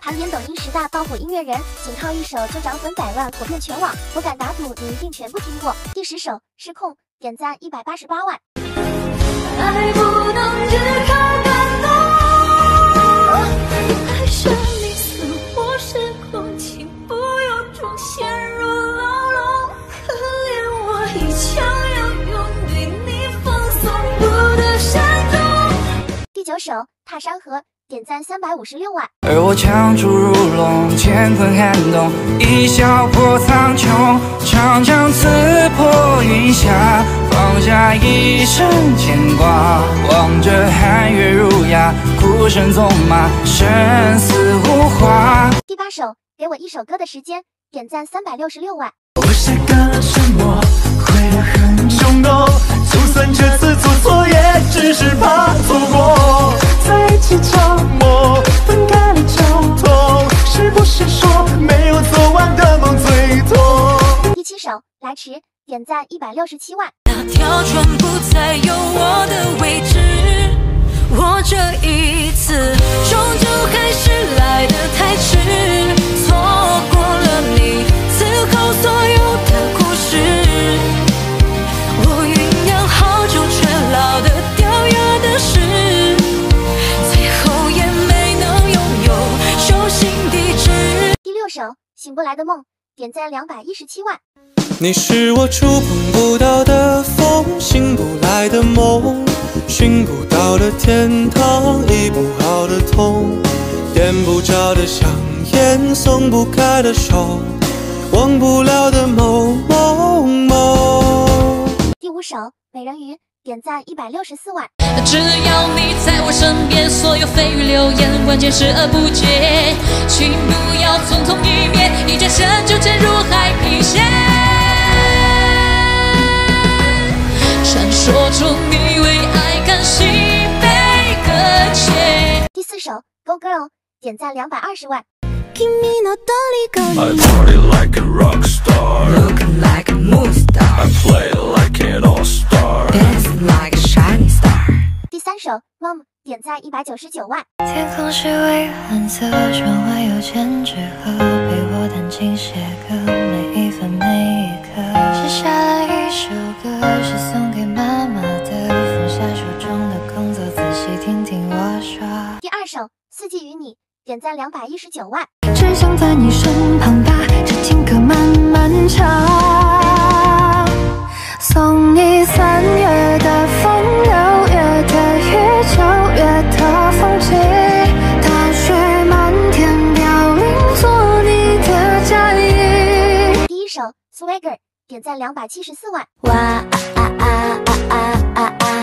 韩联抖音10大爆火音乐人，仅靠一首就涨粉100万，火遍全网。我敢打赌你一定全部听过。第10首《失控》，点赞188万。 爱不能只靠感动，爱上你似我失控，请不由衷陷入牢笼。可怜我一腔有勇，对你放松不得善终。 第9首《踏山河》，点赞356万。 而我强出如龙，乾坤撼动，一笑破苍穹，长枪刺破云霞，放下一身牵挂，望着寒月如牙，哭声纵马，生死无话。 第8首《给我一首歌的时间》，点赞366万。 我晒干了沉默，会得很冲动，就算这次做错，也只是怕错过。在一起着魔，分开了就痛，是不是说没有做完的梦最痛？ 第7首《来迟》，点赞167万。 那条船不再有我的位置，我这一次终究还是来得太迟，错过了你此后所有的故事，我酝酿好久却老得掉牙的事，最后也没能拥有手心地址。 第6首《醒不来的梦》，点赞217万。 你是我触碰不到的风，醒不来的梦，寻不到的天堂，医不好的痛，点不着的香烟，松不开的手，忘不了的某某某。 第5首《美人鱼》，点赞164万。 只要你在我身边，所有蜚语流言，关键视而不见，请不要匆匆一面，一转身就沉入海平线。传说中你为爱甘心被搁浅。 第4首《Go Girl》，点赞220万。 I party like a rock star, Looking like a movie star, I play like an all-star. dancing like a shining star. 第3首《Mom》，点赞199万。 天空是蔚蓝色，窗外有千纸鹤，陪我弹琴写歌，每一分每一刻。写下了一首歌，是送给妈妈的，放下手中的工作，仔细听听我说。 第2首《四季与你》，点赞219万。 只想在你身旁，把这情歌慢慢唱，送你3月的风，6月的雨，9月的风景，大雪漫天飘零，做你的嫁衣。 第1首《Swagger》，点赞274万。 哇啊啊啊啊啊啊！